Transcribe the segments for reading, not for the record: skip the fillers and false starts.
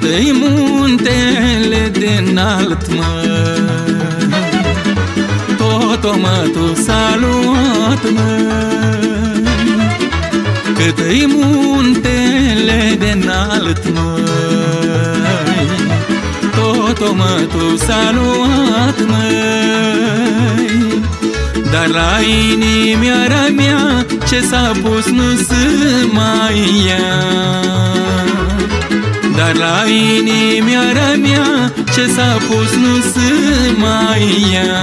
Cât-i muntele de înalt, măi, tot omătul s-a luat, măi. Cât-i muntele de înalt, măi, tot omătul s-a luat, măi. Dar la inimioara mea ce s-a pus nu se mai ia. Dar la inimioara mea ce s-a pus nu se mai ia.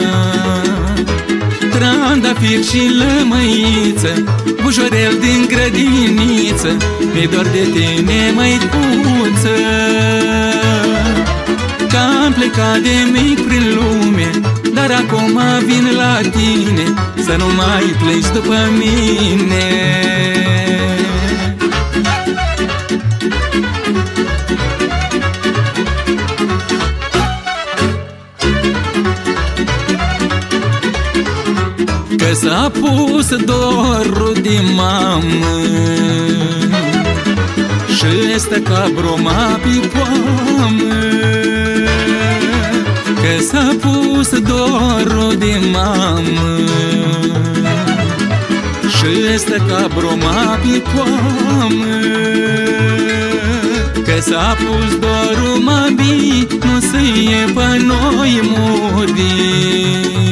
Trandafir și lămăiță, bujorel din grădiniță, mi-e dor de tine, măicuță. Că-am plecat de mic prin lume, dar acum vin la tine, să nu mai pleci după mine. Că s-a pus dorul din mamă și stă ca broma pe poamă. Că s-a pus dorul din mamă și stă ca broma pe poamă. Că s-a pus dorul, mami, nu se e pe noi muri.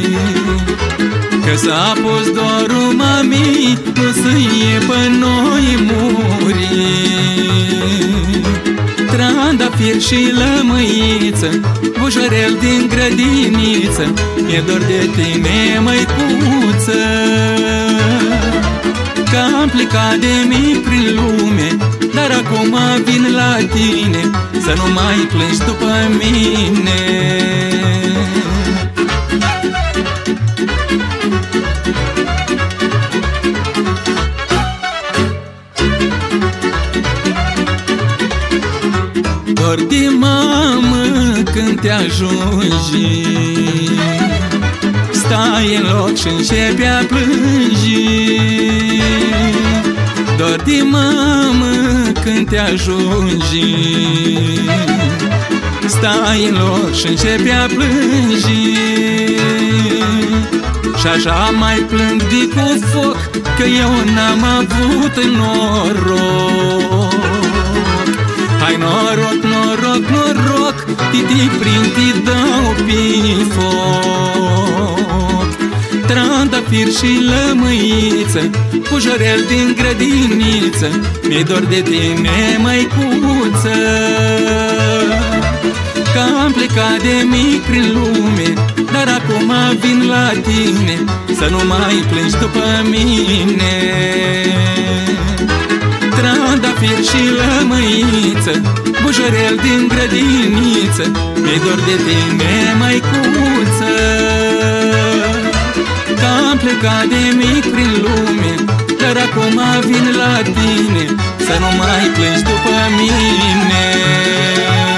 Că s-a pus dorul, mami, nu se e pe noi muri. Trandafir și lămăiță, bujorel din grădiniță, mi-e dor de tine, măicuță. Că-am plecat de mic prin lume, dar acum vin la tine, să nu mai plângi după mine. Dor de mamă când te ajungi, stai în loc și începi a plângi. Dor de mamă când te ajungi, stai în loc și începi a plângi. Și așa mai plâng de cu foc, că eu n-am avut noroc. Hai noroc, noroc, noroc, titi prin ti dau pe foc. Trandafir și lămăiță, bujorel din grădiniță, mi-e dor de tine, măicuță. Că-am plecat de mic prin lume, dar acum vin la tine, să nu mai plângi după mine. Trandafir și lămăiță, bujorel din grădiniță, mi-e dor de tine, măicuță. Că-am plecat de mic prin lume, dar acum vin la tine, să nu mai plângi după mine.